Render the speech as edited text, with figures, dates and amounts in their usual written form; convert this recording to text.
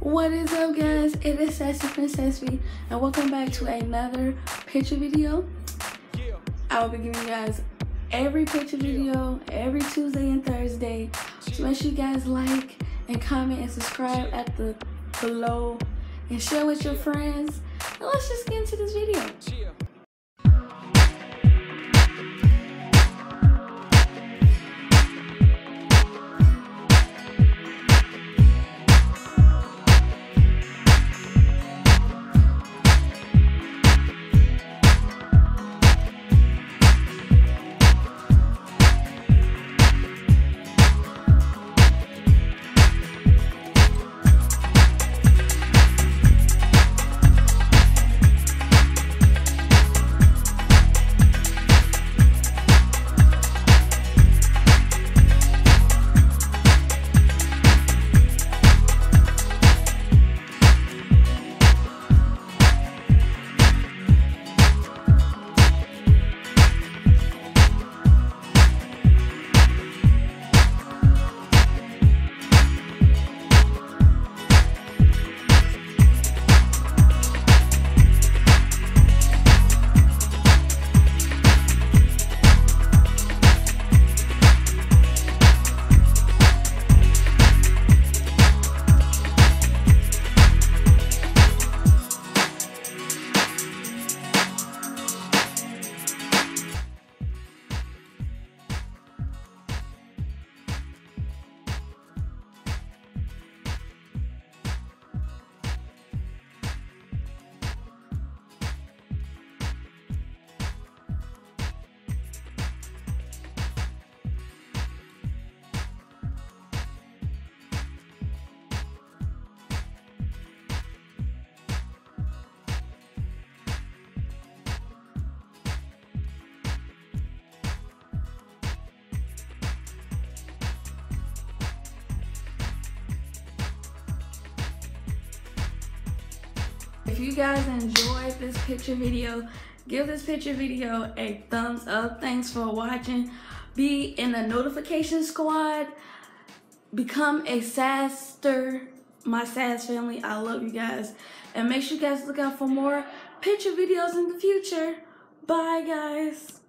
What is up, guys? It is Sassyprincessify, and welcome back to another picture video. I will be giving you guys every picture video every Tuesday and Thursday. So make sure you guys like and comment and subscribe at the below and share with your friends. And let's just get into this video. If you guys enjoyed this picture video, give this picture video a thumbs up. Thanks for watching. Be in the notification squad. Become a Sasster, my Sass family. I love you guys. And make sure you guys look out for more picture videos in the future. Bye, guys.